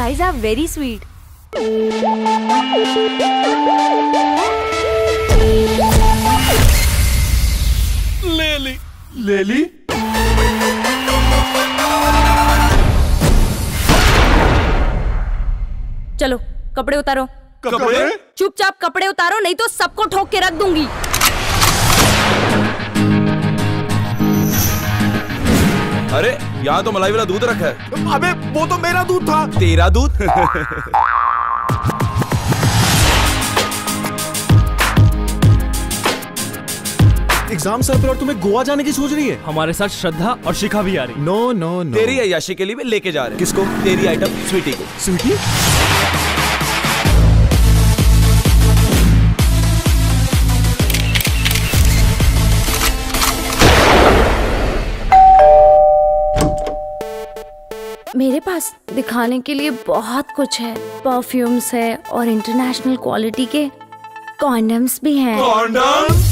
guys are very sweet. ले ली। चलो कपड़े उतारो। कपड़े? चुपचाप कपड़े उतारो, नहीं तो सबको ठोक के रख दूंगी। अरे यहाँ तो मलाई वाला दूध रखा है। अबे वो तो मेरा दूध था। तेरा दूध? एग्जाम सर पर और तुम्हें गोवा जाने की सोच रही है? हमारे साथ श्रद्धा और शिखा भी आ रही। No no no. तेरी अय्याशी के लिए भी लेके जा रहे हैं। किसको? तेरी आइटम स्वीटी को। स्वीटी? मेरे पास दिखाने के लिए बहुत कुछ है। परफ्यूम्स है और इंटरनेशनल क्वालिटी के कॉन्डम्स भी हैं। कॉन्डम्स?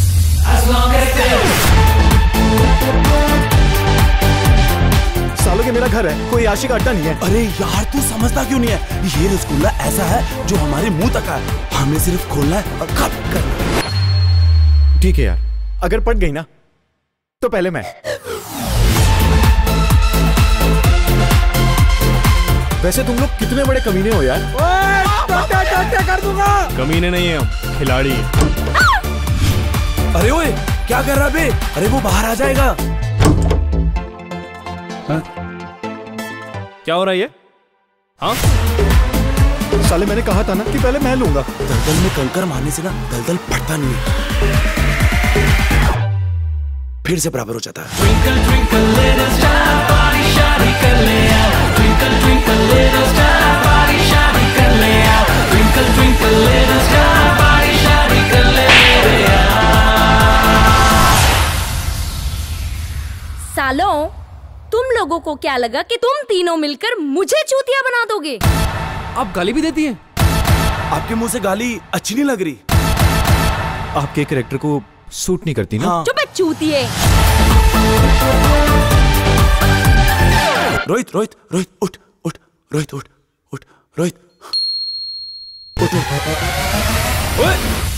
सालों के मेरा घर है, कोई आशिक अड्डा नहीं है। अरे यार तू समझता क्यों नहीं है? ये रसगुल्ला ऐसा है जो हमारे मुंह तक है, हमें सिर्फ खोलना है और कब करना। ठीक है यार, अगर पट गई ना तो पहले मैं। वैसे तुम लोग कितने बड़े कमीने हो यार। टोटे कर दूंगा। कमीने नहीं है हम, खिलाड़ी। अरे ओए क्या कर रहा बे? अरे वो बाहर आ जाएगा। हाँ? क्या हो रहा है ये? हाँ? साले मैंने कहा था ना कि पहले मैं लूंगा। दलदल में कंकर मारने से ना दलदल फटता नहीं है, फिर से बराबर हो जाता है। Twinkle, twinkle, little star, body शादी कर ले आओ। Twinkle, twinkle, little star, body शादी कर ले आओ। Twinkle, twinkle, little star, body शादी कर ले आओ। सालों, तुम लोगों को क्या लगा कि तुम तीनों मिलकर मुझे चूतिया बना दोगे? आप गाली भी देती हैं? आपके मुंह से गाली अच्छी नहीं लग रही। आपके कैरेक्टर को सूट नहीं करती ना? हाँ। चुप है चूतिए। रोहित रोहित रोहित उठ उठ, रोहित उठ उठ, रोहित उठ। ओए